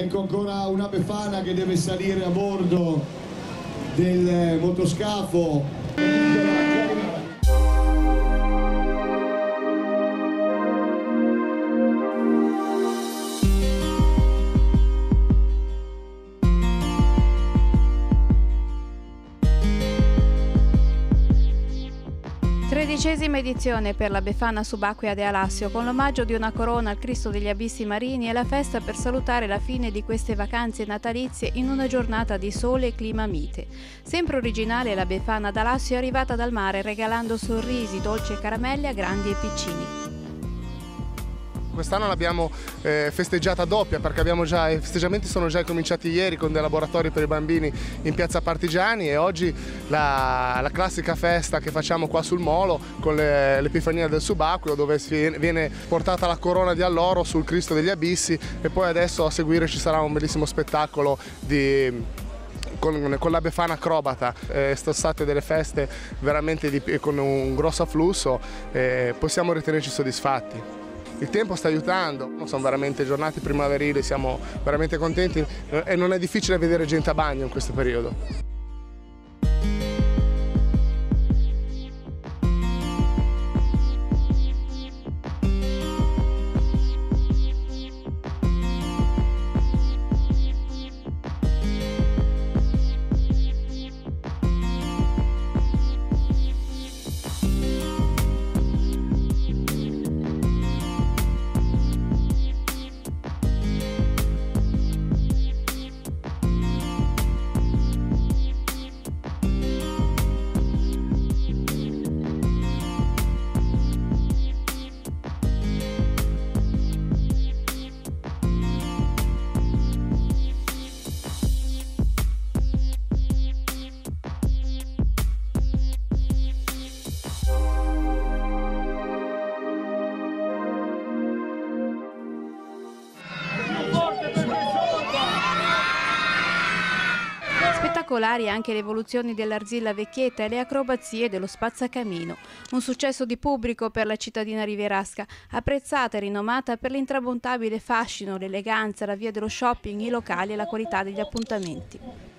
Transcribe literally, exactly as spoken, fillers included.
Ecco ancora una Befana che deve salire a bordo del motoscafo. Tredicesima edizione per la Befana subacquea de Alassio, con l'omaggio di una corona al Cristo degli Abissi Marini e la festa per salutare la fine di queste vacanze natalizie in una giornata di sole e clima mite. Sempre originale, la Befana d'Alassio è arrivata dal mare regalando sorrisi, dolci e caramelle a grandi e piccini. Quest'anno l'abbiamo eh, festeggiata doppia perché abbiamo già, i festeggiamenti sono già cominciati ieri con dei laboratori per i bambini in piazza Partigiani e oggi la, la classica festa che facciamo qua sul molo con l'Epifania del Subacqueo, dove si viene portata la corona di alloro sul Cristo degli Abissi e poi adesso a seguire ci sarà un bellissimo spettacolo di Con, con la Befana acrobata. Eh, sono state delle feste veramente di, con un grosso afflusso e possiamo ritenerci soddisfatti. Il tempo sta aiutando, sono veramente giornate primaverili, siamo veramente contenti e non è difficile vedere gente a bagno in questo periodo. Spettacolari anche le evoluzioni dell'Arzilla Vecchietta e le acrobazie dello spazzacamino. Un successo di pubblico per la cittadina rivierasca, apprezzata e rinomata per l'intramontabile fascino, l'eleganza, la via dello shopping, i locali e la qualità degli appuntamenti.